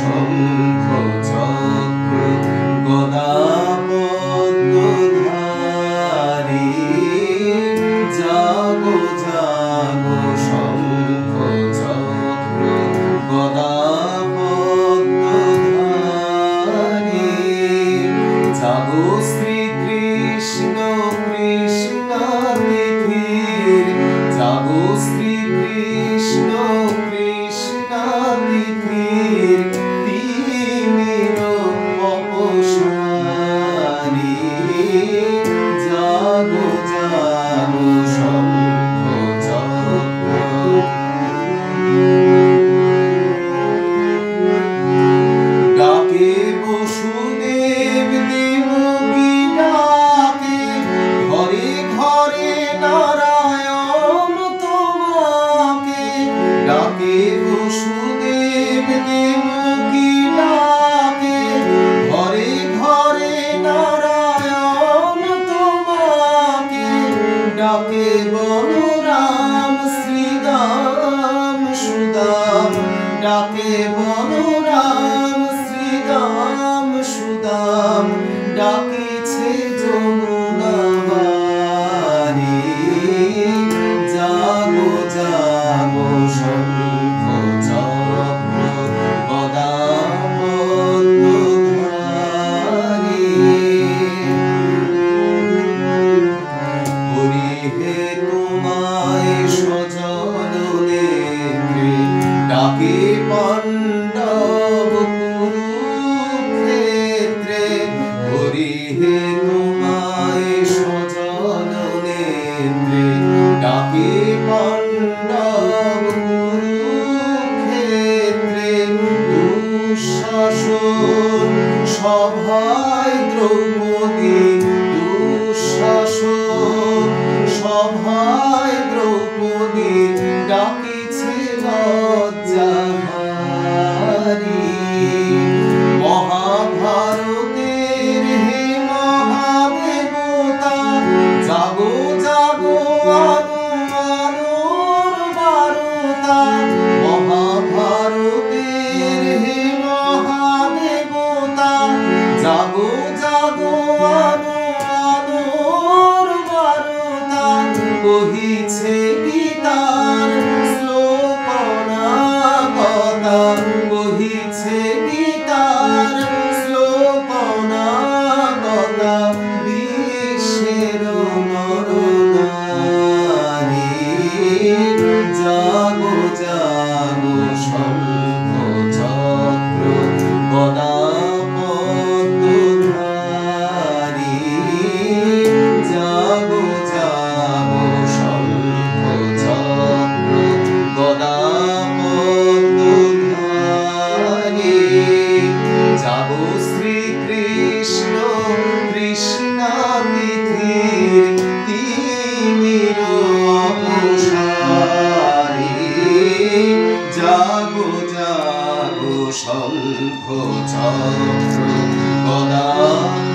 শঙ্খ চক্র গদা পদ্মধারী জাগো জাগো শঙ্খ চক্র গদা পদ্মধারী জাগো শ্রীকৃষ্ণ কৃষ্ণাতিথির জাগো শ্রীকৃষ্ণ কৃষ্ণাতিথির তিমির অপসারী জাগো জাগো শঙ্খ চক্র ডাকে বসুদেব দেবকী ডাকে ঘরে ঘরে নারায়ণ তোমাকে ডাকে বসুদেব দেবকী ডাকে ঘরে ঘরে নারায়ণ তোমাকে ডাকে বলরাম শ্রীদাম সুদাম ডাকে বলরাম শ্রীদাম সুদাম ডাকিছে যমুনা বারী জাগো জাগো শঙ্খ চক্র গদা পদ্মধারী হরি হে তোমায় সজল নেত্রে ডাকে পাণ্ডব কুরুক্ষেত্রে হরি হে তোমায় সজল নেত্রে ডাকে পাণ্ডব কুরুক্ষেত্রে দুঃশাসন সভায় দ্রৌপদী দুঃশাসন সভায় দ্রৌপদী ডাকিছে লজ্জাহারী মহাভারতের হে মহাদেবতা জাগো জাগো আলো আলোর বারতা মহাভারতের হে মহাদেবতা জাগো জাগো আলো আলোর বারতা কহিছে গীতার শ্লোকনাগতা কহিছে গীতার শ্লোকনাগতা বিশ্বের নরনারী জাগো জাগো শঙ্খ চক্র গদা পদ্মধারী জাগো জাগো শঙ্খ চক্র গদা পদ্মধারী জাগো শ্রীকৃষ্ণ কৃষ্ণাতিথির তিমির অপসারী জাগো জাগো শঙ্খ চক্র গদা